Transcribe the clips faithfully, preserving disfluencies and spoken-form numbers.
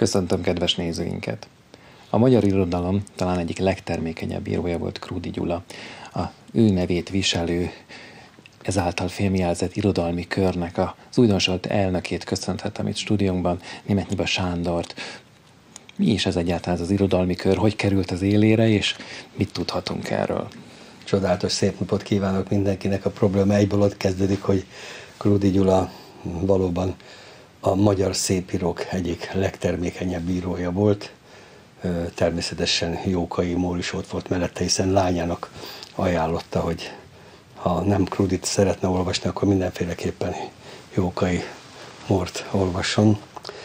Köszöntöm kedves nézőinket! A magyar irodalom talán egyik legtermékenyebb írója volt Krúdy Gyula. A ő nevét viselő, ezáltal fémjelzett irodalmi körnek az újdonsult elnökét köszönhetem itt stúdiónkban, Németh Sándort. Mi is ez egyáltalán az irodalmi kör, hogy került az élére, és mit tudhatunk erről? Csodálatos szép napot kívánok mindenkinek. A probléma egyből ott kezdődik, hogy Krúdy Gyula valóban a magyar szépírók egyik legtermékenyebb írója volt. Természetesen Jókai Mór is ott volt mellette, hiszen lányának ajánlotta, hogy ha nem Krúdyt szeretne olvasni, akkor mindenféleképpen Jókai Mórt olvasson.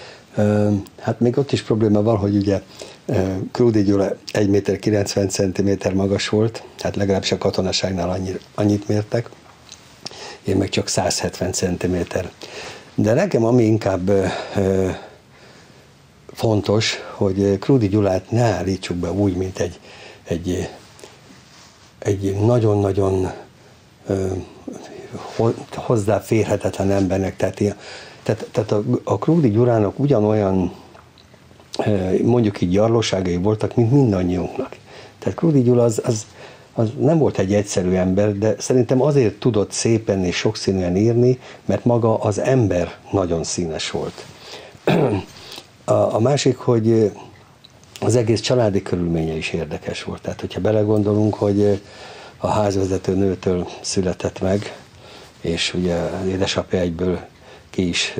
Hát még ott is probléma van, hogy ugye Krúdy Gyula egy méter kilencven centiméter magas volt, hát legalábbis a katonaságnál annyi, annyit mértek, én meg csak száz hetven centiméter. De nekem ami inkább ö, fontos, hogy Krúdy Gyulát ne állítsuk be úgy, mint egy, egy, egy nagyon-nagyon ö, hozzáférhetetlen embernek. Tehát, tehát, tehát a, a Krúdy Gyulának ugyanolyan mondjuk így gyarlóságai voltak, mint mindannyiunknak. Tehát Krúdy Gyula az, az, az nem volt egy egyszerű ember, de szerintem azért tudott szépen és sokszínűen írni, mert maga az ember nagyon színes volt. A, a másik, hogy az egész családi körülménye is érdekes volt. Tehát, hogyha belegondolunk, hogy a házvezető nőtől született meg, és ugye az édesapja egyből ki is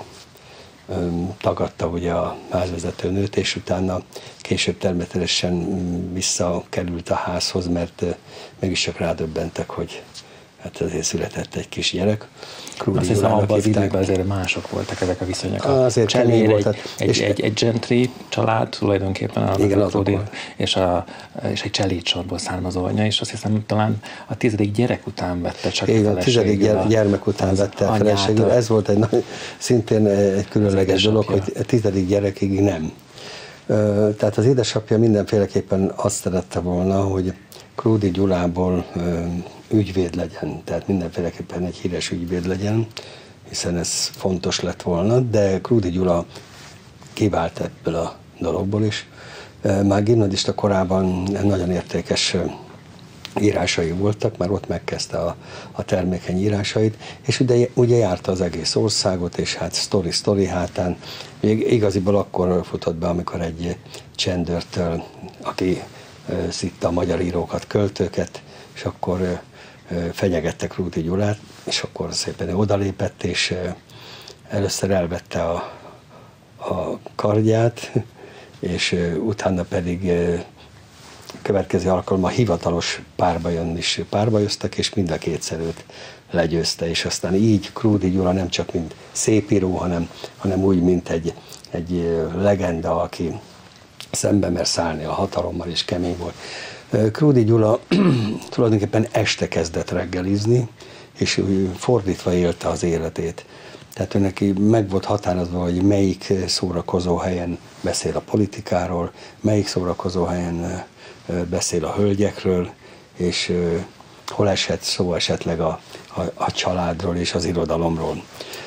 tagadta ugye a házvezető nőt, és utána később természetesen visszakerült a házhoz, mert mégis csak rádöbbentek, hogy hát azért született egy kis gyerek. Krúdy Azt hiszem, abban az időkben azért mások voltak ezek a viszonyok. Azért kemény volt. Egy, egy, és egy, egy gentry család tulajdonképpen, a igen, Krúdy, és, a, és egy cselédsorból származó anya, és azt hiszem talán a tizedik gyerek után vette csak igen, a feleségül. A tizedik gyermek után vette a feleségül. Ez volt egy nagy, szintén egy különleges dolog, hogy a tizedik gyerekig nem. Tehát az édesapja mindenféleképpen azt szerette volna, hogy Krúdy Gyulából ügyvéd legyen, tehát mindenféleképpen egy híres ügyvéd legyen, hiszen ez fontos lett volna, de Krúdy Gyula kivált ebből a dologból is. Már gimnazista korában nagyon értékes írásai voltak, már ott megkezdte a, a termékeny írásait, és ugye, ugye járta az egész országot, és hát sztori-sztori hátán, még igaziból akkor futott be, amikor egy csendőrtől, aki szitta a magyar írókat, költőket, és akkor fenyegette Krúdy Gyulát, és akkor szépen odalépett, és először elvette a, a kardját, és utána pedig következő alkalommal hivatalos párbajön is párbajoztak, és mind a kétszer őt legyőzte, és aztán így Krúdy Gyula nem csak mint szépíró, hanem, hanem úgy, mint egy, egy legenda, aki szembe mer szállni a hatalommal, és kemény volt. Krúdy Gyula tulajdonképpen este kezdett reggelizni, és ő fordítva élte az életét. Tehát ő neki meg volt határozva, hogy melyik szórakozó helyen beszél a politikáról, melyik szórakozó helyen beszél a hölgyekről, és hol esett szó esetleg a, a, a családról és az irodalomról.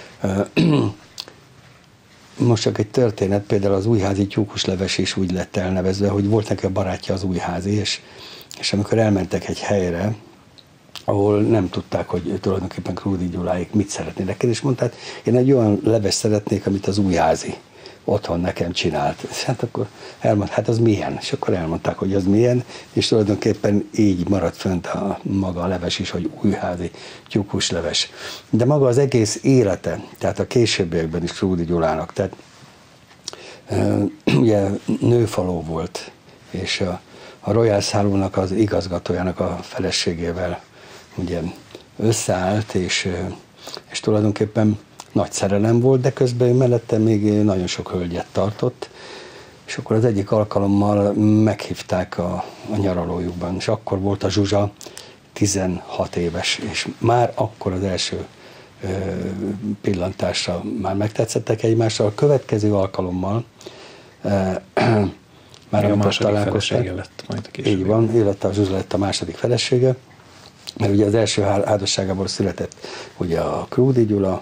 Most csak egy történet, például az újházi tyúkusleves is úgy lett elnevezve, hogy volt neki a barátja az újházi, és, és amikor elmentek egy helyre, ahol nem tudták, hogy tulajdonképpen Krúdy Gyuláék mit szeretnének, és mondták, én egy olyan leves szeretnék, amit az újházi otthon nekem csinált. És hát akkor elmondták, hát az milyen? És akkor elmondták, hogy az milyen, és tulajdonképpen így maradt fönt a maga a leves is, hogy újházi tyúkusleves. De maga az egész élete, tehát a későbbiekben is Krúdy Gyulának, tehát ugye nőfaló volt, és a, a Royal Saloonnak az igazgatójának a feleségével ugye összeállt, és, és tulajdonképpen nagy szerelem volt, de közben mellette még nagyon sok hölgyet tartott, és akkor az egyik alkalommal meghívták a, a nyaralójukban, és akkor volt a Zsuzsa tizenhat éves, és már akkor az első ö, pillantásra már megtetszettek egymással. A következő alkalommal ö, már a második felesége lett majd a később. Így van, ő lett a Zsuzsa lett a második felesége, mert ugye az első házasságából született ugye a Krúdy Gyula,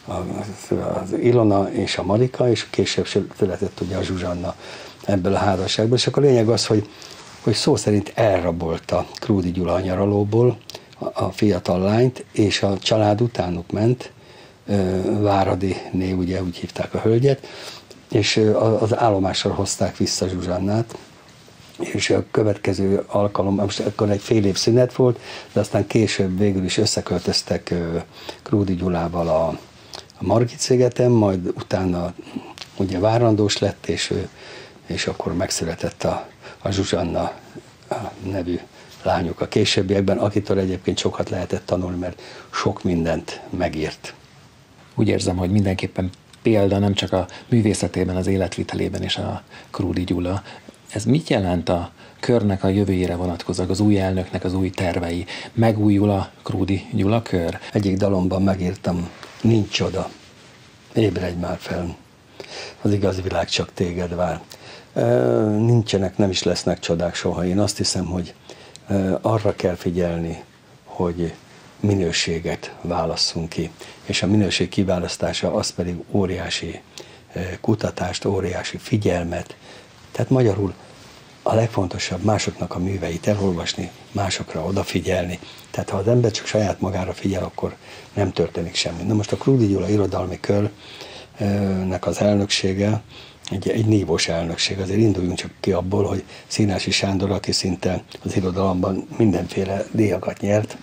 az Ilona és a Marika, és később született ugye a Zsuzsanna ebből a házasságból. És akkor a lényeg az, hogy, hogy szó szerint elrabolta Krúdy Gyula a nyaralóból a, a fiatal lányt, és a család utánuk ment, Váradi név, ugye úgy hívták a hölgyet, és az állomásra hozták vissza Zsuzsannát, és a következő alkalom, most akkor egy fél év szünet volt, de aztán később végül is összeköltöztek Krúdy Gyulával a, a Margit szigeten, majd utána ugye várandós lett, és, és akkor megszületett a, a Zsuzsanna nevű lányuk a későbbiekben, akitől egyébként sokat lehetett tanulni, mert sok mindent megírt. Úgy érzem, hogy mindenképpen példa nem csak a művészetében, az életvitelében is a Krúdy Gyula. Ez mit jelent a körnek a jövőjére vonatkozóan, az új elnöknek az új tervei? Megújul a Krúdy Gyula kör? Egyik dalomban megírtam, nincs csoda, ébredj már fel, az igaz világ csak téged vár. Nincsenek, nem is lesznek csodák soha. Én azt hiszem, hogy arra kell figyelni, hogy minőséget válasszunk ki, és a minőség kiválasztása az pedig óriási kutatást, óriási figyelmet, tehát magyarul a legfontosabb másoknak a műveit elolvasni, másokra odafigyelni. Tehát ha az ember csak saját magára figyel, akkor nem történik semmi. Na most a Krúdy Gyula Irodalmi Körnek az elnöksége egy, egy nívós elnökség. Azért induljunk csak ki abból, hogy Színási Sándor, aki szinte az irodalomban mindenféle díjakat nyert,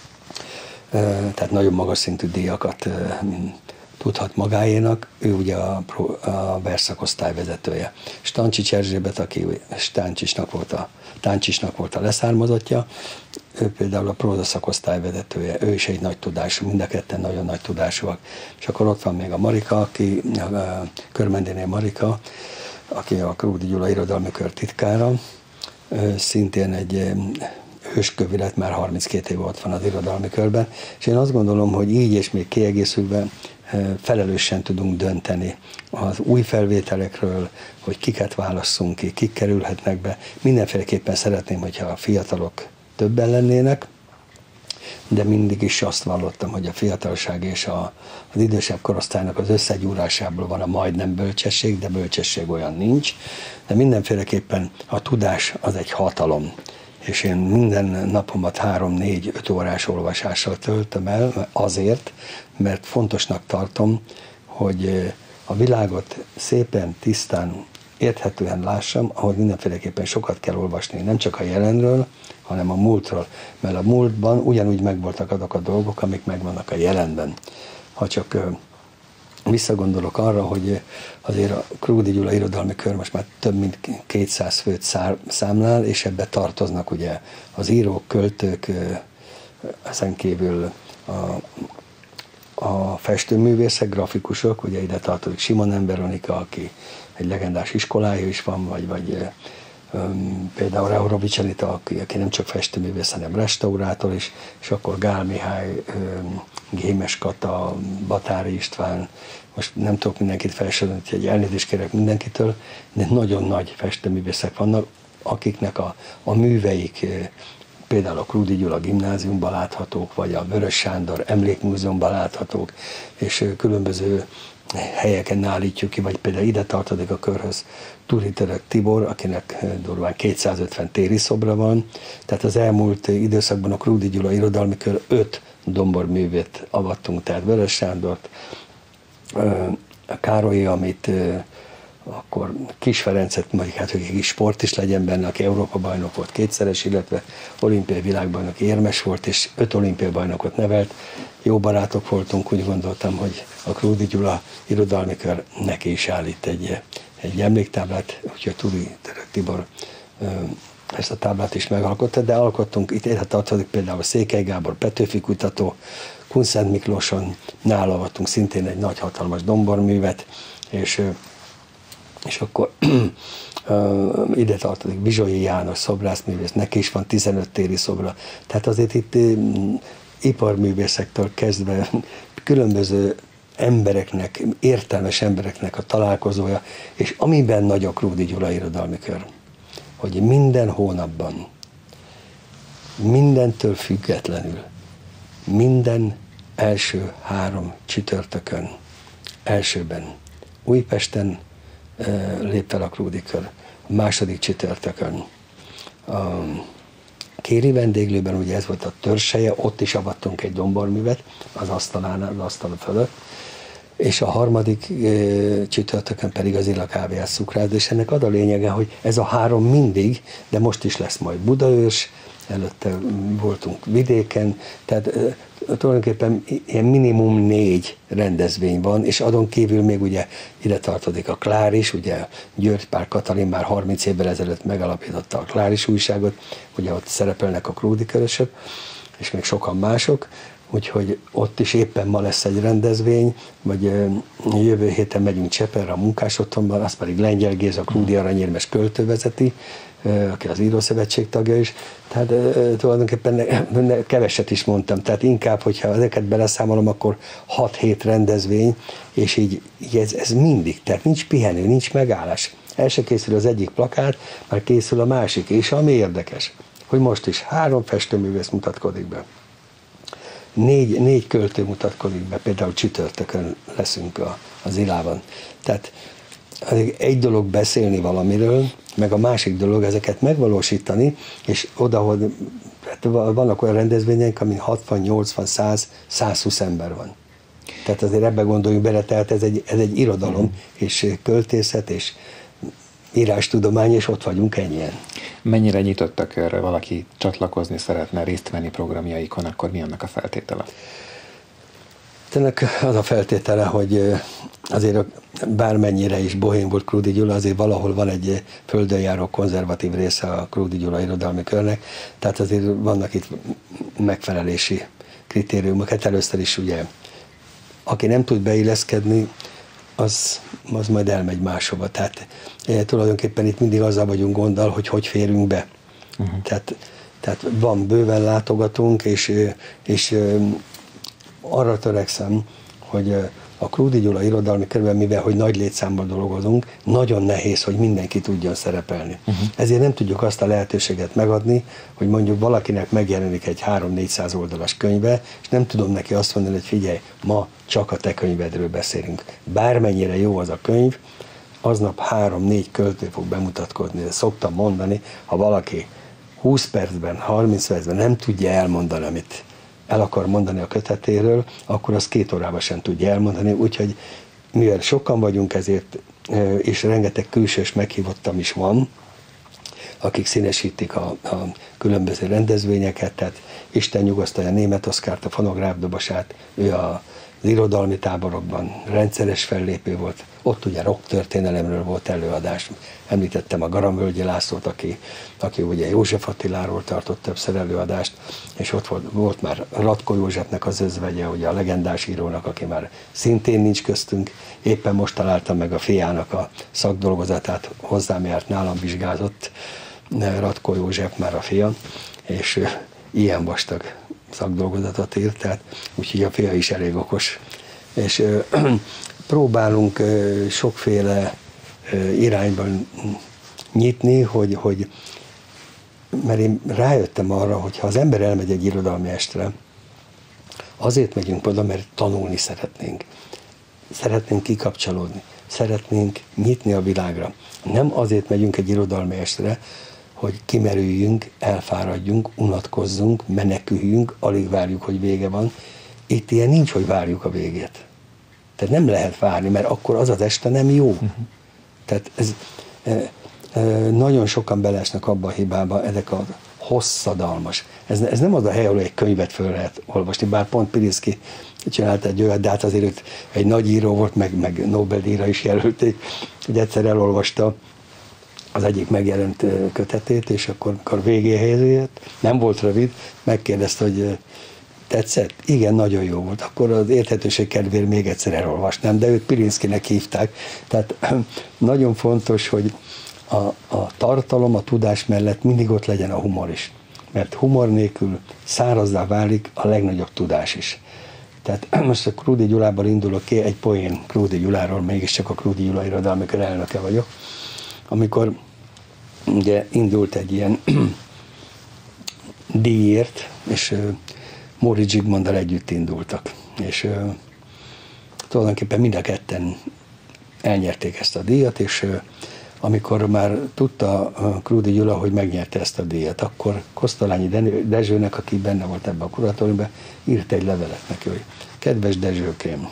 tehát nagyon magas szintű díjakat tudhat magáénak, ő ugye a, a verszakosztály vezetője. Stancsics Erzsébet, aki Stáncsisnak volt a, Táncsisnak volt a leszármazottja, ő például a próza szakosztály vezetője, ő is egy nagy tudású, mind a ketten nagyon nagy tudásúak. És akkor ott van még a Marika, aki, a Körmendiné Marika, aki a Krúdy Gyula Irodalmi Kör titkára, szintén egy hőskövi lett, már harminckét év ott van az irodalmi körben, és én azt gondolom, hogy így és még kiegészülve felelősen tudunk dönteni az új felvételekről, hogy kiket válasszunk ki, kik kerülhetnek be. Mindenféleképpen szeretném, hogyha a fiatalok többen lennének, de mindig is azt vallottam, hogy a fiatalság és a, az idősebb korosztálynak az összegyúrásából van a majdnem bölcsesség, de bölcsesség olyan nincs. De mindenféleképpen a tudás az egy hatalom. És én minden napomat három, négy, öt órás olvasással töltöm el azért, mert fontosnak tartom, hogy a világot szépen, tisztán, érthetően lássam, ahol mindenféleképpen sokat kell olvasni, nem csak a jelenről, hanem a múltról. Mert a múltban ugyanúgy megvoltak azok a dolgok, amik megvannak a jelenben. Ha csak visszagondolok arra, hogy azért a Krúdy Gyula Irodalmi Kör most már több mint kétszáz főt számlál, és ebbe tartoznak ugye az írók, költők, ezen kívül a, a festőművészek, grafikusok, ugye ide tartozik Simonen Veronika, aki egy legendás iskolája is van, vagy, vagy um, például Reurovics Anita, aki, aki nem csak festőművész, hanem restaurátor is, és akkor Gál Mihály, um, Gémes Kata, Batári István, most nem tudok mindenkit felsorolni, hogy elnézést kérek mindenkitől, de nagyon nagy festőművészek vannak, akiknek a, a műveik például a Krúdy Gyula Gimnáziumban láthatók, vagy a Vörös Sándor Emlékmúzeumban láthatók, és különböző helyeken állítjuk ki, vagy például ide tartozik a körhöz Turi Török Tibor, akinek durván kétszázötven téri szobra van. Tehát az elmúlt időszakban a Krúdy Gyula Irodalmi Kör öt domborművét avattunk, tehát Vörös Sándort, a Károly, amit akkor Kis Ferencet, mondjuk hát, hogy egy kis sport is legyen benne, aki Európa bajnok volt kétszeres, illetve olimpiai világbajnok érmes volt, és öt olimpiai bajnokot nevelt. Jó barátok voltunk, úgy gondoltam, hogy a Krúdy Gyula Irodalmi Kör neki is állít egy, egy emléktáblát, úgyhogy Turi Török Tibor ezt a táblát is megalkotta, de alkottunk, itt ide tartozik például Székely Gábor, Petőfi kutató, Kunszent Miklóson, nála avattunk szintén egy nagy hatalmas domborművet, és, és akkor ide tartozik Bizsolyi János szobrászművész, neki is van tizenöt téri szobra. Tehát azért itt iparművészektől kezdve különböző embereknek, értelmes embereknek a találkozója, és amiben nagy a Krúdy Gyula Irodalmi Kör, hogy minden hónapban, mindentől függetlenül, minden első három csütörtökön, elsőben Újpesten e, lép fel a Krúdi kör, a második csütörtökön a Kéri vendéglőben, ugye ez volt a törzseje, ott is avattunk egy domborművet az asztalán, az asztal fölött, és a harmadik e, csütörtökön pedig az Illa kávéás cukrászda, és ennek az a lényege, hogy ez a három mindig, de most is lesz majd Budaörs, előtte voltunk vidéken, tehát e, tulajdonképpen ilyen minimum négy rendezvény van, és adon kívül még ugye ide tartozik a Kláris, ugye György Pál Katalin már harminc évvel ezelőtt megalapította a Kláris újságot, ugye ott szerepelnek a Krúdi körösök, és még sokan mások, úgyhogy ott is éppen ma lesz egy rendezvény, vagy jövő héten megyünk Cseperre a munkásotthonban, az pedig Lengyel Géza, Krúdi aranyérmes költő vezeti, aki az Írószövetség tagja is, tehát tulajdonképpen keveset is mondtam, tehát inkább, hogyha ezeket beleszámolom, akkor hat-hét rendezvény, és így, így ez, ez mindig, tehát nincs pihenő, nincs megállás. El se készül az egyik plakát, már készül a másik, és ami érdekes, hogy most is három festőművész mutatkozik be. Négy, négy költő mutatkozik be, például csütörtökön leszünk a, az Ilában. Tehát egy dolog beszélni valamiről, meg a másik dolog ezeket megvalósítani, és oda, hogy vannak olyan rendezvények, amin hatvan, nyolcvan, száz, százhúsz ember van. Tehát azért ebbe gondoljunk bele, tehát ez egy, ez egy irodalom, mm. és költészet, és írástudomány, és ott vagyunk ennyien. Mennyire nyitottak erre, valaki csatlakozni szeretne, részt venni programjaikon, akkor mi annak a feltétele? Ennek az a feltétele, hogy azért bármennyire is bohém volt Krúdi Gyula, azért valahol van egy földön járó konzervatív része a Krúdi Gyula irodalmi körnek, tehát azért vannak itt megfelelési kritériumok. Hát először is ugye, aki nem tud beilleszkedni, az, az majd elmegy máshova. Tehát e, tulajdonképpen itt mindig azzal vagyunk gonddal, hogy hogy férünk be. Uh-huh. Tehát, tehát van bőven látogatunk, és, és arra törekszem, hogy a Krúdi Gyula irodalmi körben, mivel hogy nagy létszámban dolgozunk, nagyon nehéz, hogy mindenki tudjon szerepelni. Uh-huh. Ezért nem tudjuk azt a lehetőséget megadni, hogy mondjuk valakinek megjelenik egy három-négyszáz oldalas könyve, és nem tudom neki azt mondani, hogy figyelj, ma csak a te könyvedről beszélünk. Bármennyire jó az a könyv, aznap három-négy költő fog bemutatkozni. De szoktam mondani, ha valaki húsz percben, harminc percben nem tudja elmondani, amit el akar mondani a kötetéről, akkor azt két órában sem tudja elmondani, úgyhogy mivel sokan vagyunk ezért, és rengeteg külsős meghívottam is van, akik színesítik a, a különböző rendezvényeket, tehát Isten nyugasztalja Németh Oszkárt, a fonográfdobosát, ő a az irodalmi táborokban rendszeres fellépő volt, ott ugye rock történelemről volt előadás. Említettem a Garamvölgyi Lászlót, aki, aki ugye József Attiláról tartott többször előadást, és ott volt, volt már Ratko Józsefnek az özvegye, ugye a legendás írónak, aki már szintén nincs köztünk. Éppen most találtam meg a fiának a szakdolgozatát, hozzám járt, nálam vizsgázott Ratko József már a fia, és ilyen vastag szakdolgozatot írt, tehát úgyhogy a fia is elég okos. És ö, próbálunk ö, sokféle ö, irányban nyitni, hogy, hogy mert én rájöttem arra, hogy ha az ember elmegy egy irodalmi estre, azért megyünk oda, mert tanulni szeretnénk. Szeretnénk kikapcsolódni, szeretnénk nyitni a világra. Nem azért megyünk egy irodalmi estre, hogy kimerüljünk, elfáradjunk, unatkozzunk, meneküljünk, alig várjuk, hogy vége van. Itt ilyen nincs, hogy várjuk a végét. Tehát nem lehet várni, mert akkor az az este nem jó. Uh-huh. Tehát ez, e, e, nagyon sokan beleesnek abba a hibába, ezek a hosszadalmas. Ez, ez nem az a hely, ahol egy könyvet föl lehet olvasni, bár pont Pilinszky csinált egy olyat, de hát azért egy nagy író volt, meg, meg Nobel-díjra is jelölték, hogy egyszer elolvasta az egyik megjelent kötetét, és akkor, amikor végéhez jött, nem volt rövid, megkérdezte, hogy tetszett? Igen, nagyon jó volt. Akkor az érthetőség kedvéért még egyszer elolvasnám, de őt Pilinszkynek hívták. Tehát nagyon fontos, hogy a, a tartalom, a tudás mellett mindig ott legyen a humor is. Mert humor nélkül szárazzá válik a legnagyobb tudás is. Tehát most a Krúdi Gyulából indulok ki, egy poén Krúdi Gyuláról, mégiscsak a Krúdi Gyula irodalmi kör elnöke vagyok. Amikor ugye indult egy ilyen díjért, és Móricz Zsigmonddal együtt indultak És ö, tulajdonképpen mind a ketten elnyerték ezt a díjat, és ö, amikor már tudta Krúdy Gyula, hogy megnyerte ezt a díjat, akkor Kosztolányi Dezsőnek, aki benne volt ebben a kuratóriumban, írt egy levelet neki, hogy kedves Dezsőkém,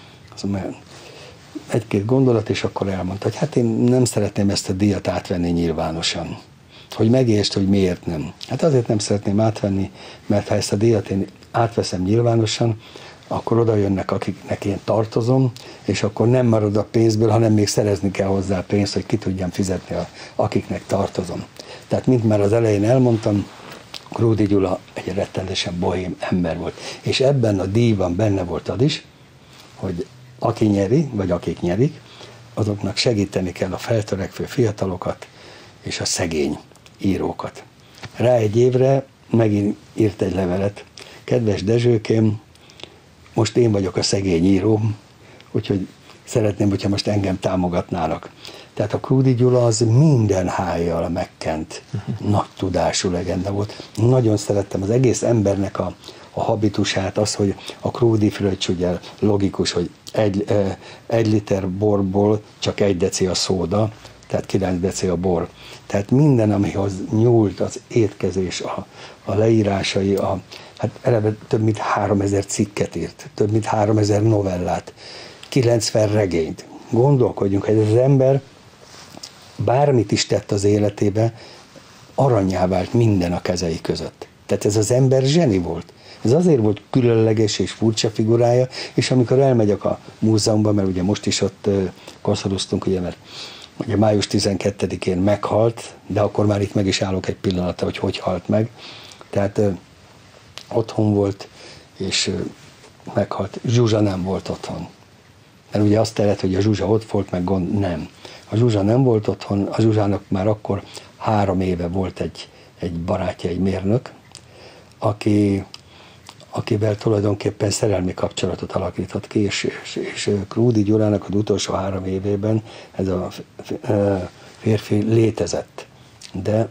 egy-két gondolat, és akkor elmondta, hogy hát én nem szeretném ezt a díjat átvenni nyilvánosan. Hogy megértsd, hogy miért nem. Hát azért nem szeretném átvenni, mert ha ezt a díjat én átveszem nyilvánosan, akkor oda jönnek, akiknek én tartozom, és akkor nem marad a pénzből, hanem még szerezni kell hozzá pénzt, hogy ki tudjam fizetni, a, akiknek tartozom. Tehát, mint már az elején elmondtam, Krúdy Gyula egy rettenetesen bohém ember volt. És ebben a díjban benne volt az is, hogy aki nyeri, vagy akik nyerik, azoknak segíteni kell a feltörekvő fiatalokat és a szegény írókat. Rá egy évre megint írt egy levelet. Kedves Dezsőkém, most én vagyok a szegény író, úgyhogy szeretném, hogyha most engem támogatnának. Tehát a Krúdy Gyula az minden hájjal megkent, uh-huh. nagy tudású legenda volt. Nagyon szerettem az egész embernek a, a habitusát, az, hogy a Krúdy fröccs ugye logikus, hogy egy, egy liter borból csak egy deci a szóda, tehát kilenc deci a bor. Tehát minden, amihoz nyúlt az étkezés, a, a leírásai, a, hát eleve több mint háromezer cikket írt, több mint háromezer novellát, kilencven regényt. Gondolkodjunk, hogy ez az ember bármit is tett az életébe, aranyá vált minden a kezei között. Tehát ez az ember zseni volt. Ez azért volt különleges és furcsa figurája, és amikor elmegyek a múzeumba, mert ugye most is ott uh, koszorúztunk, ugye, mert ugye május tizenkettedikén meghalt, de akkor már itt meg is állok egy pillanatra, hogy hogy halt meg. Tehát uh, otthon volt, és uh, meghalt. Zsuzsa nem volt otthon. Mert ugye azt terett, hogy a Zsuzsa ott volt, meg gond, nem. A Zsuzsa nem volt otthon, a Zsuzsának már akkor három éve volt egy, egy barátja, egy mérnök, aki, akivel tulajdonképpen szerelmi kapcsolatot alakított ki, és, és, és Krúdy Gyulának az utolsó három évében ez a férfi létezett. De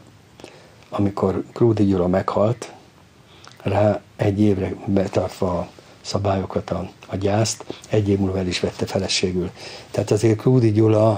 amikor Krúdy Gyula meghalt, rá egy évre betartva a szabályokat, a, a gyászt, egy év múlva el is vette feleségül. Tehát azért Krúdy Gyula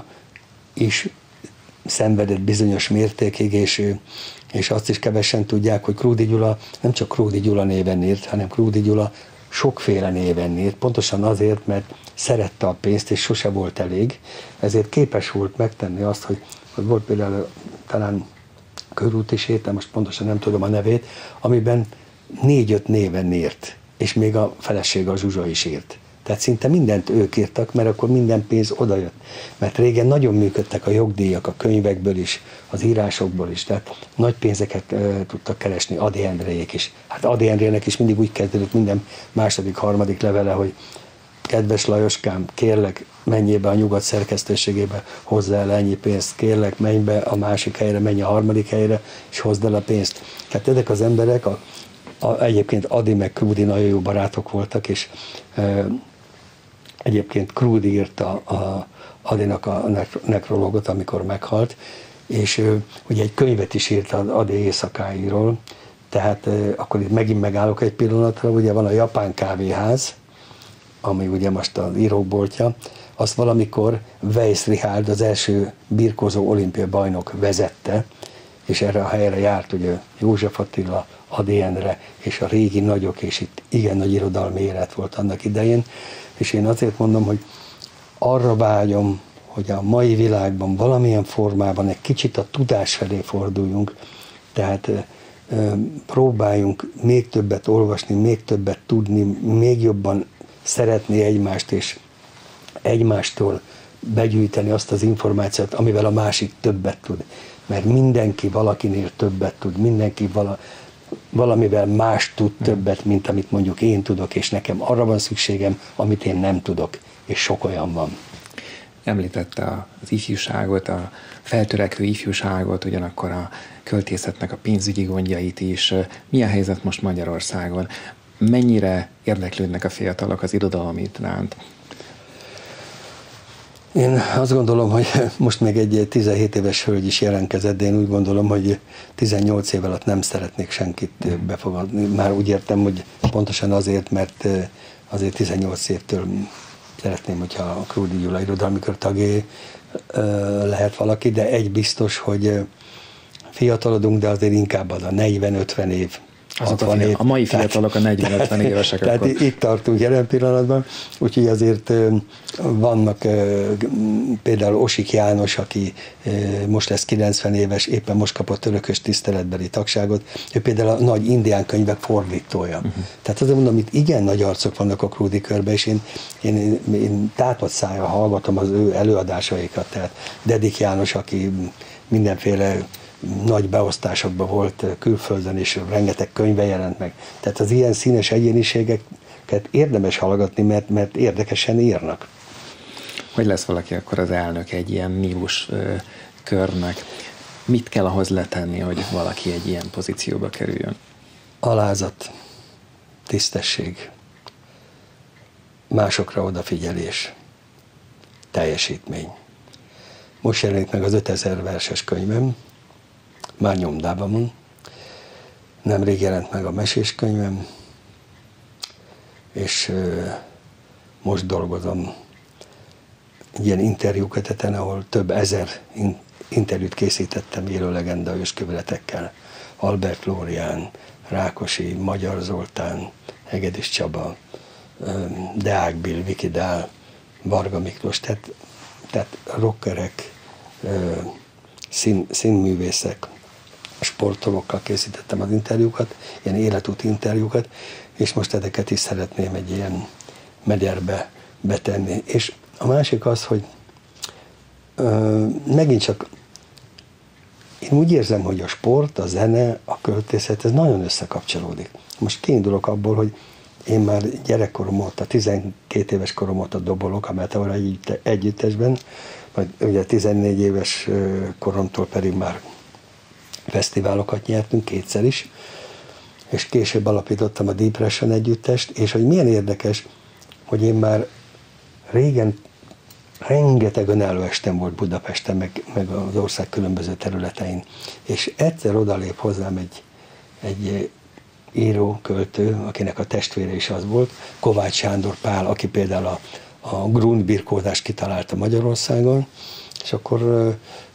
is szenvedett bizonyos mértékig, és, és azt is kevesen tudják, hogy Krúdy Gyula nem csak Krúdy Gyula néven írt, hanem Krúdy Gyula sokféle néven írt, pontosan azért, mert szerette a pénzt, és sose volt elég, ezért képes volt megtenni azt, hogy, hogy volt például talán Körúti séta, most pontosan nem tudom a nevét, amiben négy-öt néven írt, és még a felesége, a Zsuzsa is írt. Tehát szinte mindent ők írtak, mert akkor minden pénz odajött. Mert régen nagyon működtek a jogdíjak a könyvekből is, az írásokból is, tehát nagy pénzeket e, tudtak keresni Ady Endréjék is. Hát Ady Endrének is mindig úgy kezdődött minden második, harmadik levele, hogy kedves Lajoskám, kérlek, menjél be a Nyugat szerkesztőségébe, hozzá el ennyi pénzt, kérlek, menj be a másik helyre, menj a harmadik helyre, és hozd el a pénzt. Tehát ezek az emberek, a, a, egyébként Ady meg Krúdy nagyon jó barátok voltak, és e, egyébként Krúdy írta a Adynak a nekrológot, amikor meghalt, és ő, ugye egy könyvet is írt az Ady éjszakáiról, tehát akkor itt megint megállok egy pillanatra, ugye van a Japán kávéház, ami ugye most az írókboltja, azt valamikor Weiss Richárd, az első birkózó olimpia bajnok vezette, és erre a helyre járt ugye József Attila, Ady Endre, és a régi nagyok, és itt igen nagy irodalmi élet volt annak idején, és én azért mondom, hogy arra vágyom, hogy a mai világban valamilyen formában egy kicsit a tudás felé forduljunk, tehát ö, próbáljunk még többet olvasni, még többet tudni, még jobban szeretni egymást, és egymástól begyűjteni azt az információt, amivel a másik többet tud. Mert mindenki valakinél többet tud, mindenki vala, valamivel más tud többet, mint amit mondjuk én tudok, és nekem arra van szükségem, amit én nem tudok, és sok olyan van. Említette az ifjúságot, a feltörekvő ifjúságot, ugyanakkor a költészetnek a pénzügyi gondjait is. Mi a helyzet most Magyarországon? Mennyire érdeklődnek a fiatalok az irodalom iránt? Én azt gondolom, hogy most még egy tizenhét éves hölgy is jelentkezett, de én úgy gondolom, hogy tizennyolc év alatt nem szeretnék senkit befogadni. Már úgy értem, hogy pontosan azért, mert azért tizennyolc évtől szeretném, hogyha a Krúdy Gyula irodalmi kör tagjai lehet valaki, de egy biztos, hogy fiatalodunk, de azért inkább az a negyven-ötven év. Azok a, év. a mai fiatalok tehát, a negyven-ötven évesek. Tehát akkor. Itt tartunk jelen pillanatban, úgyhogy azért vannak például Osik János, aki most lesz kilencven éves, éppen most kapott örökös tiszteletbeli tagságot, ő például a nagy indián könyvek fordítója. Uh-huh. Tehát azért mondom, itt igen nagy arcok vannak a Krúdy körben, és én, én, én, én tátott szájjal hallgatom az ő előadásaikat, tehát Dedik János, aki mindenféle nagy beosztásokban volt külföldön, és rengeteg könyve jelent meg. Tehát az ilyen színes egyéniségeket érdemes hallgatni, mert, mert érdekesen írnak. Hogy lesz valaki akkor az elnök egy ilyen Nílus ö, körnek? Mit kell ahhoz letenni, hogy valaki egy ilyen pozícióba kerüljön? Alázat, tisztesség, másokra odafigyelés, teljesítmény. Most jelenik meg az ötezer verses könyvem, már nyomdában van. Nemrég jelent meg a mesés könyvem, és ö, most dolgozom egy ilyen interjúköteten, ahol több ezer in, interjút készítettem élő legenda őskövületekkel. Albert Flórián, Rákosi, Magyar Zoltán, Hegedűs Csaba, ö, Deák Bill, Viki Dál, Varga Miklós, tehát, tehát rockerek, ö, szín, színművészek, sportolókkal készítettem az interjúkat, ilyen életút interjúkat, és most ezeket is szeretném egy ilyen mederbe betenni. És a másik az, hogy ö, megint csak én úgy érzem, hogy a sport, a zene, a költészet, ez nagyon összekapcsolódik. Most kiindulok abból, hogy én már gyerekkorom óta, tizenkét éves korom óta dobolok a Meteora együttesben, majd ugye tizennégy éves koromtól pedig már fesztiválokat nyertünk, kétszer is, és később alapítottam a Depression együttest, és hogy milyen érdekes, hogy én már régen rengeteg önálló estem volt Budapesten, meg, meg az ország különböző területein, és egyszer odalép hozzám egy, egy író, költő, akinek a testvére is az volt, Kovács Sándor Pál, aki például a, a grundbirkózást kitalálta Magyarországon, és akkor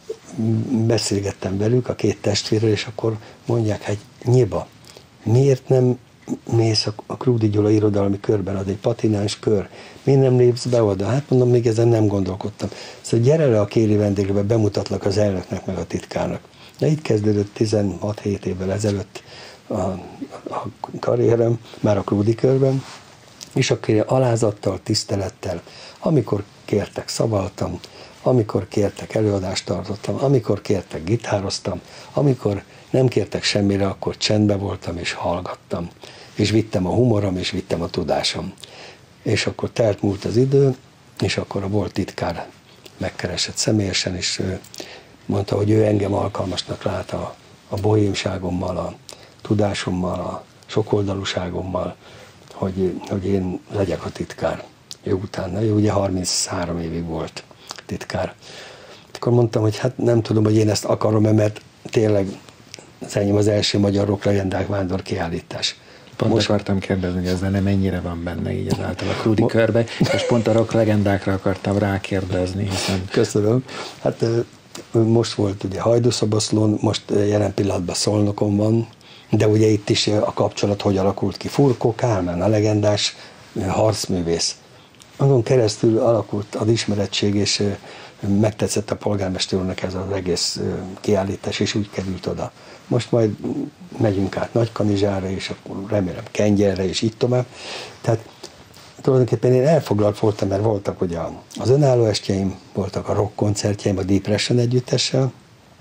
beszélgettem velük, a két testvérrel, és akkor mondják, hogy Nyiba, miért nem mész a Krúdy Gyula irodalmi körben, az egy patináns kör, miért nem lépsz be oda? Hát mondom, még ezen nem gondolkodtam. Szóval gyere le a Kéri vendéglőbe, bemutatlak az elnöknek, meg a titkárnak. Na itt kezdődött tizenhat-hét évvel ezelőtt a, a karrierem, már a Krúdy körben, és akkor alázattal, tisztelettel, amikor kértek, szavaltam, amikor kértek, előadást tartottam, amikor kértek, gitároztam, amikor nem kértek semmire, akkor csendben voltam és hallgattam. És vittem a humorom, és vittem a tudásom. És akkor telt múlt az idő, és akkor a volt titkár megkeresett személyesen, és mondta, hogy ő engem alkalmasnak lát a, a bohémságommal, a tudásommal, a sokoldalúságommal, hogy, hogy én legyek a titkár. Ő utána, ő ugye harminchárom évig volt titkár. Akkor mondtam, hogy hát nem tudom, hogy én ezt akarom-e, mert tényleg az enyém az első magyar rock legendák vándor kiállítás. Pont most akartam kérdezni, hogy ez nem mennyire van benne így ezáltal a Krúdy körbe, és pont a rock legendákra akartam rákérdezni, hiszen... Köszönöm. Hát most volt ugye Hajdúszoboszlón, most jelen pillanatban Szolnokon van, de ugye itt is a kapcsolat hogy alakult ki. Furkó Kálmán, a legendás harcművész. Azon keresztül alakult az ismerettség, és megtetszett a polgármester úrnak ez az egész kiállítás, és úgy került oda. Most majd megyünk át Nagykanizsára, és akkor remélem Kengyelre, és így tovább. Tehát tulajdonképpen én elfoglalt voltam, mert voltak ugye az önálló estjeim, voltak a rock koncertjeim a Depression együttessel,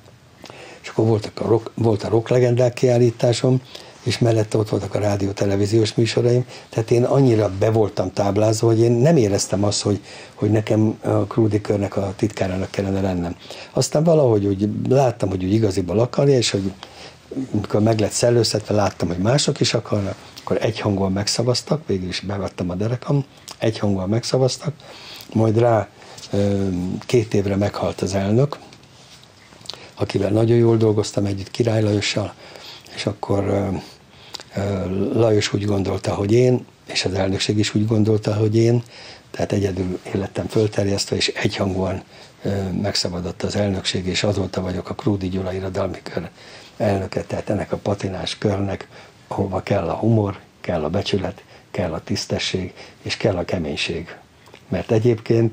és akkor voltak a rock, volt a rock legendák kiállításom, és mellette ott voltak a rádió-televíziós műsoraim, tehát én annyira be voltam táblázva, hogy én nem éreztem azt, hogy, hogy nekem a Krúdy körnek a titkárának kellene lennem. Aztán valahogy úgy láttam, hogy úgy igaziból akarja, és hogy mikor meg lett szellőztetve, láttam, hogy mások is akarnak, akkor egyhangúan megszavaztak, végül is bevettem a derekam, egyhangúan megszavaztak, majd rá két évre meghalt az elnök, akivel nagyon jól dolgoztam együtt, Király Lajossal, és akkor Lajos úgy gondolta, hogy én, és az elnökség is úgy gondolta, hogy én, tehát egyedül élettem fölterjesztve, és egyhangúan megszabadott az elnökség, és azóta vagyok a Krúdy Gyula Irodalmi Kör elnöke, tehát ennek a patinás körnek, ahova kell a humor, kell a becsület, kell a tisztesség, és kell a keménység. Mert egyébként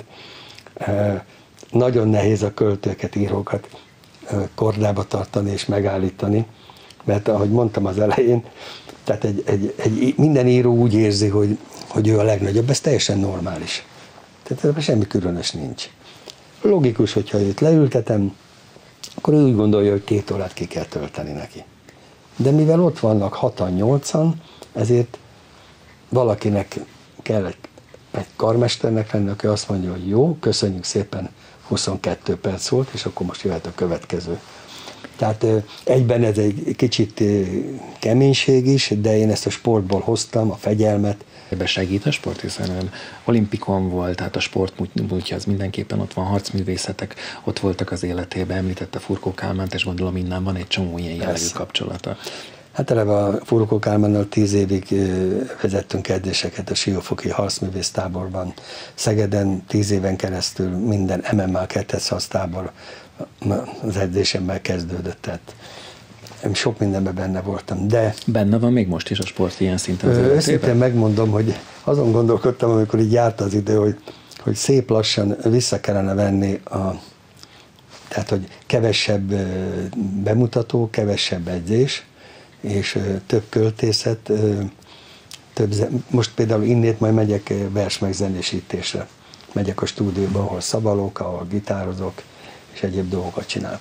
nagyon nehéz a költőket, írókat kordába tartani és megállítani, mert ahogy mondtam az elején, tehát egy, egy, egy, minden író úgy érzi, hogy, hogy ő a legnagyobb, ez teljesen normális. Tehát ebben semmi különös nincs. Logikus, hogyha őt leültetem, akkor ő úgy gondolja, hogy két órát ki kell tölteni neki. De mivel ott vannak hatan, nyolcan, ezért valakinek kell egy, egy karmesternek lenni, aki azt mondja, hogy jó, köszönjük szépen, huszonkettő perc volt, és akkor most jöhet a következő. Tehát egyben ez egy kicsit keménység is, de én ezt a sportból hoztam, a fegyelmet. Ebben segít a sport, hiszen olimpikon volt, tehát a sportmúltja az mindenképpen ott van, harcművészetek ott voltak az életében, említette Furkó Kálmánt, és gondolom innen van egy csomó ilyen jellegű kapcsolata. Hát eleve a Furkó Kálmánnal tíz évig vezettünk edzéseket a Siófoki harcművész táborban. Szegeden tíz éven keresztül minden em em á kettes harctábor az edzésemmel kezdődött, tehát sok mindenben benne voltam, de... Benne van még most is a sport ilyen szinten az életében? Őszintén megmondom, hogy azon gondolkodtam, amikor így járt az idő, hogy, hogy szép lassan vissza kellene venni a... Tehát, hogy kevesebb bemutató, kevesebb edzés, és több költészet, több... Most például innét majd megyek vers megzenésítésre. Megyek a stúdióba, ahol szabalok, ahol gitározok, és egyéb dolgokat csinál.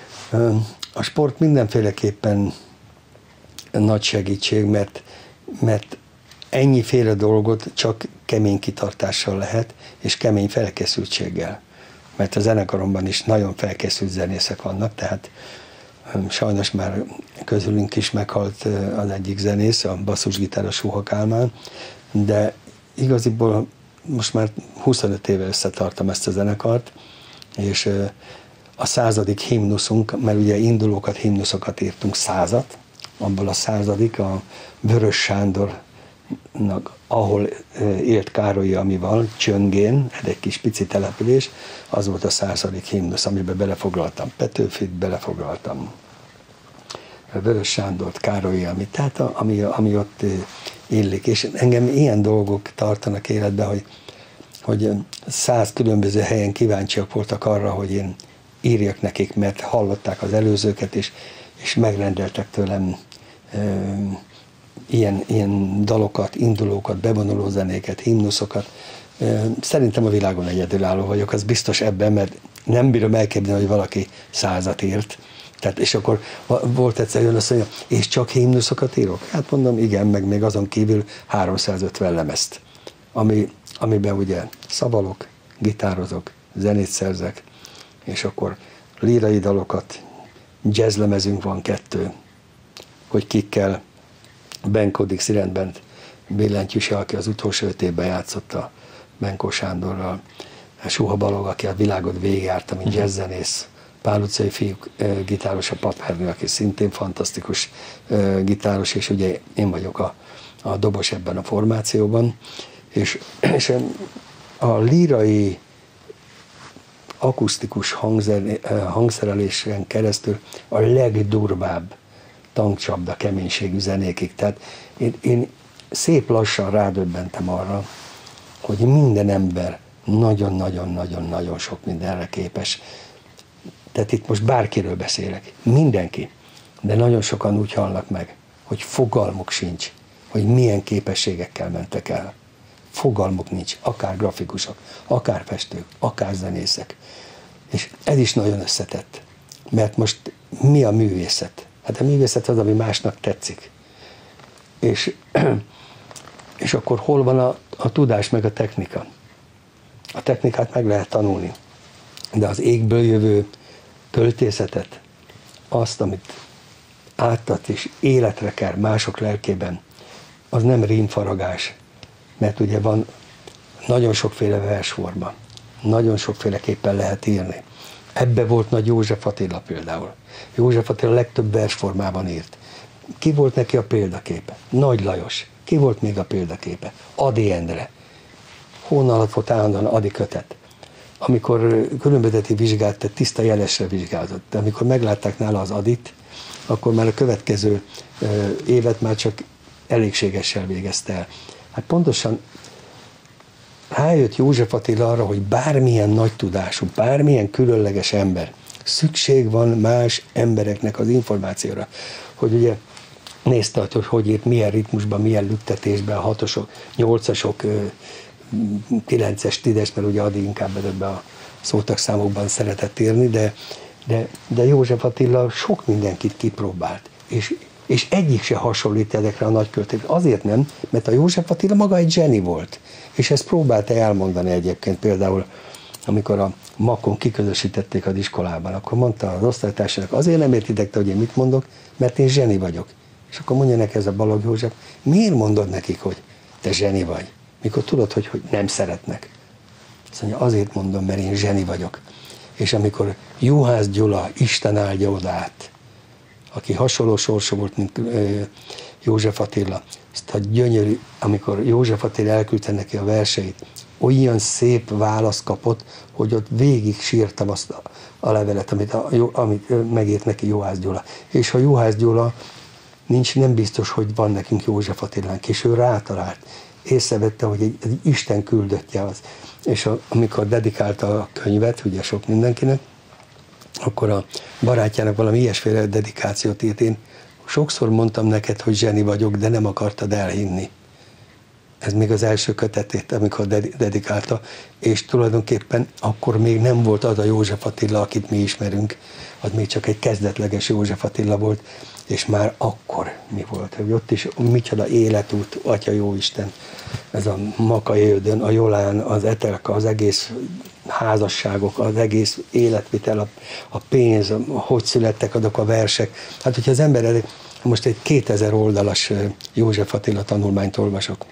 A sport mindenféleképpen nagy segítség, mert, mert ennyiféle dolgot csak kemény kitartással lehet, és kemény felkészültséggel. Mert a zenekaromban is nagyon felkészült zenészek vannak, tehát sajnos már közülünk is meghalt az egyik zenész, a basszusgitáros Suha Kálmán, de igaziból most már huszonöt éve összetartom ezt a zenekart, és a századik himnuszunk, mert ugye indulókat, himnuszokat írtunk százat, abból a századik a Vörös Sándornak, ahol élt Károly Amival, Csöngén, egy kis pici település, az volt a századik himnusz, amiben belefoglaltam Petőfit, belefoglaltam Vörös Sándort, Károly Amit, tehát a, ami, ami ott illik. És engem ilyen dolgok tartanak életben, hogy, hogy száz különböző helyen kíváncsiak voltak arra, hogy én írjak nekik, mert hallották az előzőket, és, és megrendeltek tőlem e, ilyen, ilyen dalokat, indulókat, bevonuló zenéket, himnuszokat. E, szerintem a világon egyedülálló vagyok, az biztos ebben, mert nem bírom elképzelni, hogy valaki százat írt. Tehát, és akkor volt egyszer jön azt mondja, és csak himnuszokat írok? Hát mondom, igen, meg még azon kívül háromszázötven lemezt, ami, amiben ugye szabalok, gitározok, zenét szerzek, és akkor lírai dalokat, jazzlemezünk van kettő, hogy kikkel, Benko Dixieland Band, Billentyűse, aki az utolsó öt évben játszott a Benko Sándorral, Suha Balog, aki a világot végigjárt, mint jazzzenész, Pál utcai fiúk gitáros, a Papernő, aki szintén fantasztikus gitáros, és ugye én vagyok a, a dobos ebben a formációban, és, és a lírai akusztikus hangzer, hangszerelésen keresztül a legdurvább tankcsapda keménységű zenékig. Tehát én, én szép lassan rádöbbentem arra, hogy minden ember nagyon-nagyon-nagyon-nagyon sok mindenre képes. Tehát itt most bárkiről beszélek, mindenki, de nagyon sokan úgy halnak meg, hogy fogalmuk sincs, hogy milyen képességekkel mentek el. Fogalmuk nincs, akár grafikusok, akár festők, akár zenészek. És ez is nagyon összetett, mert most mi a művészet? Hát a művészet az, ami másnak tetszik. És, és akkor hol van a, a tudás meg a technika? A technikát meg lehet tanulni, de az égből jövő költészetet, azt, amit áttat és életre kell mások lelkében, az nem rímfaragás, mert ugye van nagyon sokféle versforma, nagyon sokféleképpen lehet írni. Ebbe volt Nagy József Attila például. József Attila legtöbb versformában írt. Ki volt neki a példaképe? Nagy Lajos. Ki volt még a példaképe? Ady Endre. Hón alatt volt állandóan Ady kötet. Amikor különbözeti vizsgát tett, tiszta jelesre vizsgázott. De amikor meglátták nála az Adyt, akkor már a következő évet már csak elégségessel végezte el. Hát pontosan rájött József Attila arra, hogy bármilyen nagy tudású, bármilyen különleges ember, szükség van más embereknek az információra. Hogy ugye nézte, hogy hogy írt, milyen ritmusban, milyen lüktetésben, hatosok, nyolcasok, kilences, tízes, mert ugye Ady inkább ebben a szótagszámokban szeretett írni, de, de, de József Attila sok mindenkit kipróbált, és, és egyik se hasonlít ezekre a nagyköltőkre. Azért nem, mert a József Attila maga egy zseni volt, és ezt próbálta elmondani egyébként, például amikor a Makon kiközösítették az iskolában, akkor mondta az osztálytársának, azért nem értitek te, hogy én mit mondok, mert én zseni vagyok. És akkor mondja neki ez a Balogh József, miért mondod nekik, hogy te zseni vagy, mikor tudod, hogy, hogy nem szeretnek. Azt mondja, azért mondom, mert én zseni vagyok. És amikor Juhász Gyula, Isten áldja odát, aki hasonló sorsa volt, mint József Attila, azt a gyönyörű, amikor József Attila elküldte neki a verseit, olyan szép választ kapott, hogy ott végig sírtam azt a, a levelet, amit, a, amit megírt neki Juhász Gyula. És ha Juhász Gyula nincs, nem biztos, hogy van nekünk József Attilánk, és ő rátalált. Észrevette, hogy egy, egy Isten küldöttje az. És a, amikor dedikálta a könyvet, ugye sok mindenkinek, akkor a barátjának valami ilyesféle dedikációt írt. Én sokszor mondtam neked, hogy zseni vagyok, de nem akartad elhinni. Ez még az első kötetét, amikor dedikálta, és tulajdonképpen akkor még nem volt az a József Attila, akit mi ismerünk, az még csak egy kezdetleges József Attila volt, és már akkor mi volt, hogy ott is micsoda életút, Atya Jóisten, ez a Makajödön, a Jolán, az Etelka, az egész házasságok, az egész életvitel, a, a pénz, hogy születtek azok a versek. Hát, hogyha az ember most egy kétezer oldalas József Attila tanulmányt olvasok,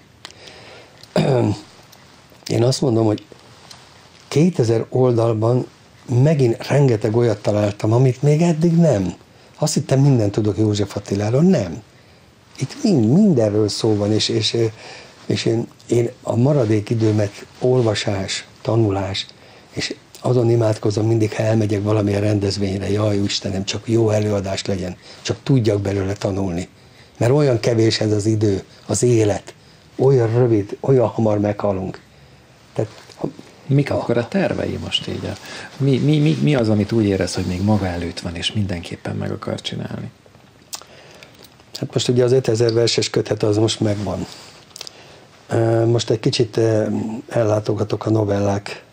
én azt mondom, hogy kétezer oldalban megint rengeteg olyat találtam, amit még eddig nem. Azt hittem, mindent tudok József Attiláról, nem. Itt mind, mindenről szó van, és, és, és én, én a maradék időmet olvasás, tanulás, és azon imádkozom mindig, ha elmegyek valamilyen rendezvényre, jaj, Istenem, csak jó előadás legyen, csak tudjak belőle tanulni. Mert olyan kevés ez az idő, az élet, olyan rövid, olyan hamar meghalunk. Tehát, Mik akkor a tervei most így? Mi, mi, mi, mi az, amit úgy érez, hogy még maga előtt van, és mindenképpen meg akar csinálni? Hát most ugye az ötezer verses kötet az most megvan. Most egy kicsit ellátogatok a novellák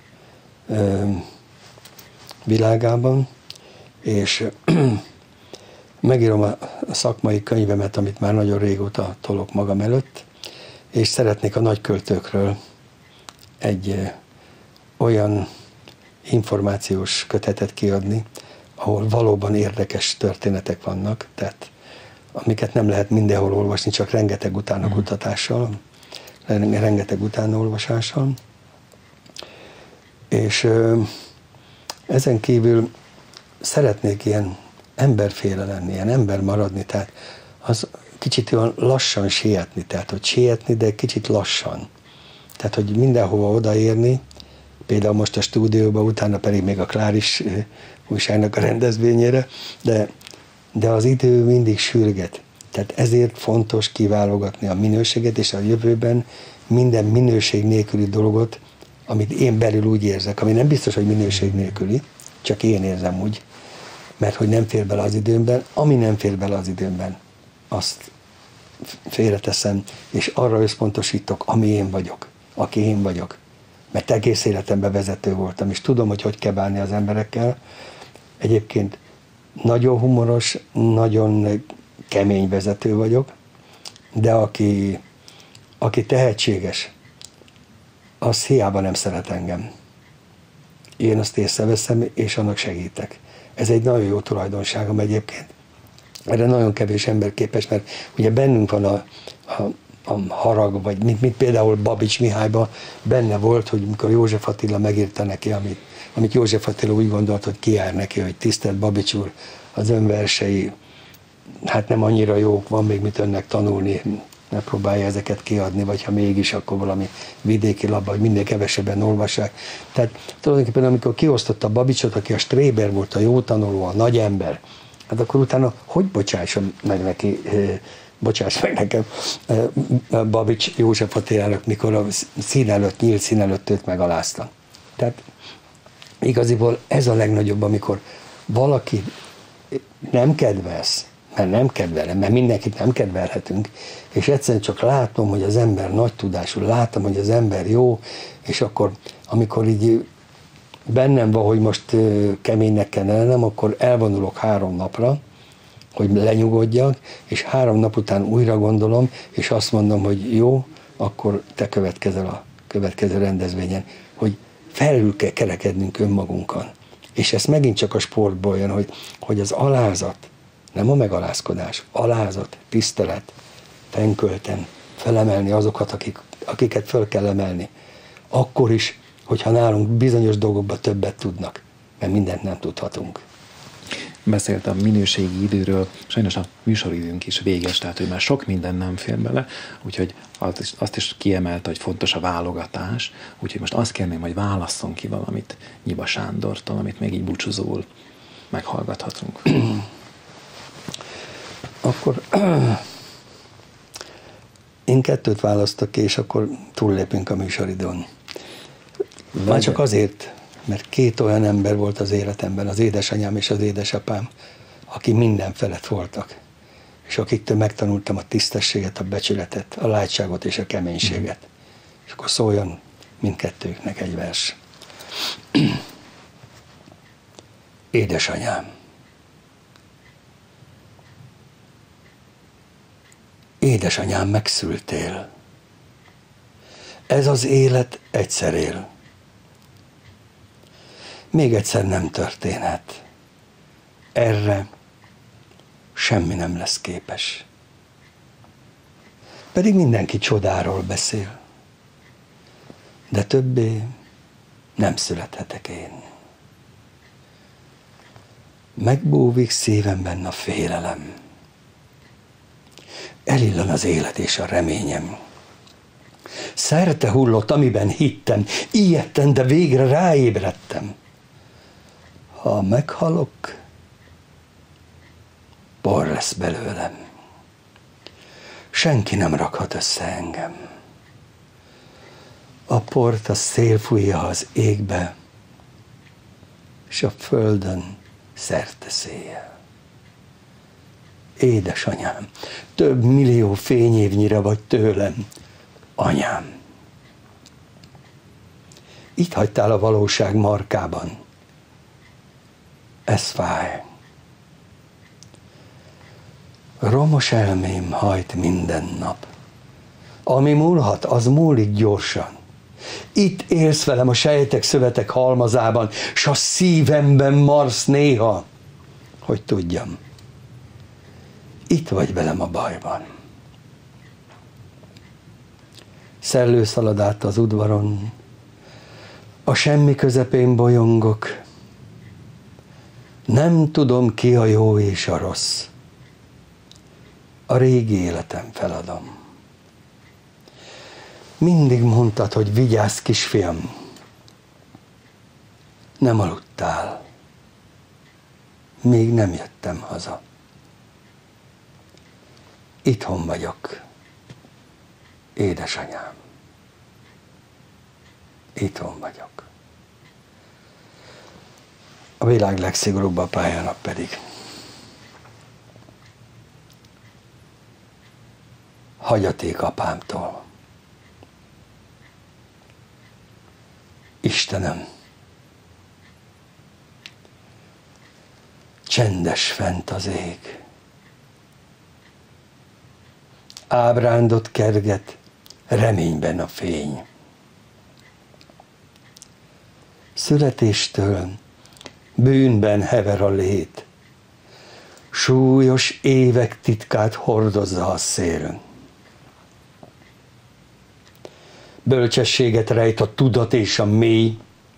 világában, és megírom a szakmai könyvemet, amit már nagyon régóta tolok magam előtt, és szeretnék a nagyköltőkről egy olyan információs kötetet kiadni, ahol valóban érdekes történetek vannak, tehát amiket nem lehet mindenhol olvasni, csak rengeteg utánakutatással, rengeteg utánolvasással. És ö, ezen kívül szeretnék ilyen emberféle lenni, ilyen ember maradni, tehát az kicsit olyan lassan sietni, tehát hogy sietni, de kicsit lassan. Tehát, hogy mindenhova odaérni, például most a stúdióban, utána pedig még a Kláris újságnak a rendezvényére, de, de az idő mindig sürget. Tehát ezért fontos kiválogatni a minőséget, és a jövőben minden minőség nélküli dolgot, amit én belül úgy érzek, ami nem biztos, hogy minőség nélküli, csak én érzem úgy, mert hogy nem fér bele az időmben, ami nem fér bele az időmben, azt félreteszem, és arra összpontosítok, ami én vagyok, aki én vagyok. Mert egész életemben vezető voltam, és tudom, hogy hogy kell bánni az emberekkel. Egyébként nagyon humoros, nagyon kemény vezető vagyok, de aki, aki tehetséges, az hiába nem szeret engem. Én azt észreveszem, és annak segítek. Ez egy nagyon jó tulajdonságom egyébként. Erre nagyon kevés ember képes, mert ugye bennünk van a, a, a harag, vagy mint, mint például Babics Mihályban benne volt, hogy mikor József Attila megírta neki, amit, amit József Attila úgy gondolt, hogy kijár neki, hogy tisztelt Babics úr, az ön versei, hát nem annyira jók, van még mit önnek tanulni, ne próbálja ezeket kiadni, vagy ha mégis, akkor valami vidéki labba, hogy minél kevesebben olvassák. Tehát tulajdonképpen amikor kiosztotta a Babicsot, aki a stréber volt, a jó tanuló, a nagy ember, hát akkor utána hogy bocsássam meg neki, bocsáss meg nekem Babics József Attilának, mikor a szín előtt, nyílt szín előtt őt megalázta. Tehát igaziból ez a legnagyobb, amikor valaki nem kedvelsz, mert nem kedvelem, mert mindenkit nem kedvelhetünk, és egyszerűen csak látom, hogy az ember nagy tudású, látom, hogy az ember jó, és akkor, amikor így bennem van, hogy most keménynek kell lennem, akkor elvonulok három napra, hogy lenyugodjak, és három nap után újra gondolom, és azt mondom, hogy jó, akkor te következel a következő rendezvényen, hogy felül kell kerekednünk önmagunkon. És ez megint csak a sportból jön, hogy, hogy az alázat, nem a megalázkodás, alázat, tisztelet, fenkölten felemelni azokat, akik, akiket föl kell emelni. Akkor is, hogyha nálunk bizonyos dolgokban többet tudnak, mert mindent nem tudhatunk. Beszélt a minőségi időről, sajnos a műsoridőnk is véges, tehát hogy már sok minden nem fér bele, úgyhogy azt is, azt is kiemelte, hogy fontos a válogatás, úgyhogy most azt kérném, hogy válasszon ki valamit Nyiba Sándortól, amit még így búcsúzóul meghallgathatunk. Akkor én kettőt választok ki, és akkor túllépünk a műsoridőn. Már csak azért, mert két olyan ember volt az életemben, az édesanyám és az édesapám, aki minden felett voltak, és akiktől megtanultam a tisztességet, a becsületet, a látságot és a keménységet. Mm. És akkor szóljon mindkettőknek egy vers. Édesanyám, édesanyám, megszültél. Ez az élet egyszer él. Még egyszer nem történhet. Erre semmi nem lesz képes. Pedig mindenki csodáról beszél. De többé nem születhetek én. Megbúvik szívemben a félelem. Elillan az élet és a reményem. Szerte hullott, amiben hittem, ijedten, de végre ráébredtem. Ha meghalok, por lesz belőlem. Senki nem rakhat össze engem. A port a szél fújja az égbe, és a földön szerte széjjel. Édesanyám, több millió fényévnyire vagy tőlem, anyám. Itt hagytál a valóság markában. Ez fáj. Romos elmém hajt minden nap. Ami múlhat, az múlik gyorsan. Itt élsz velem a sejtek, szövetek halmazában, s a szívemben marsz néha, hogy tudjam. Itt vagy velem a bajban. Szellő szalad át az udvaron, a semmi közepén bolyongok. Nem tudom, ki a jó és a rossz. A régi életem feladom. Mindig mondtad, hogy vigyázz, kisfiam. Nem aludtál. Még nem jöttem haza. Itthon vagyok, édesanyám. Itthon vagyok. A világ legszigorúbb apájának pedig. Hagyaték apámtól. Istenem, csendes fent az ég. Ábrándot kerget reményben a fény. Születéstől bűnben hever a lét, súlyos évek titkát hordozza a szél. Bölcsességet rejt a tudat és a mély,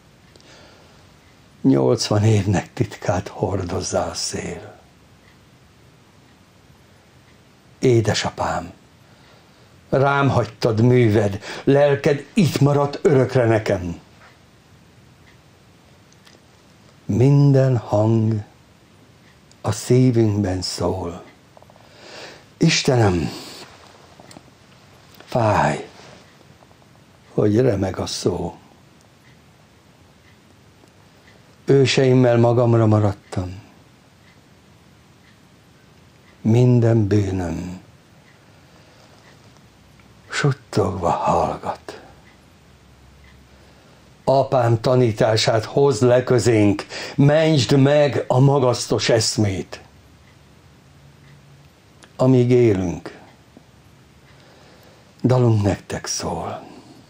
nyolcvan évnek titkát hordozza a szél. Édesapám, Rám hagytad műved, lelked itt maradt örökre nekem. Minden hang a szívünkben szól. Istenem, fáj, hogy remeg a szó. Őseimmel magamra maradtam. Minden bűnöm suttogva hallgat. Apám tanítását hozd le közénk, mentsd meg a magasztos eszmét. Amíg élünk, dalunk nektek szól.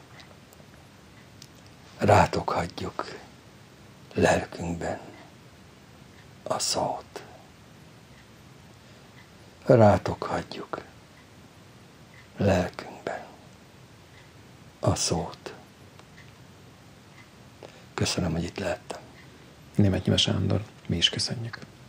Rátok hagyjuk lelkünkben a szót. Rátok hagyjuk lelkünkben a szót. Köszönöm, hogy itt lehettem. Németh Nyime Sándor, mi is köszönjük.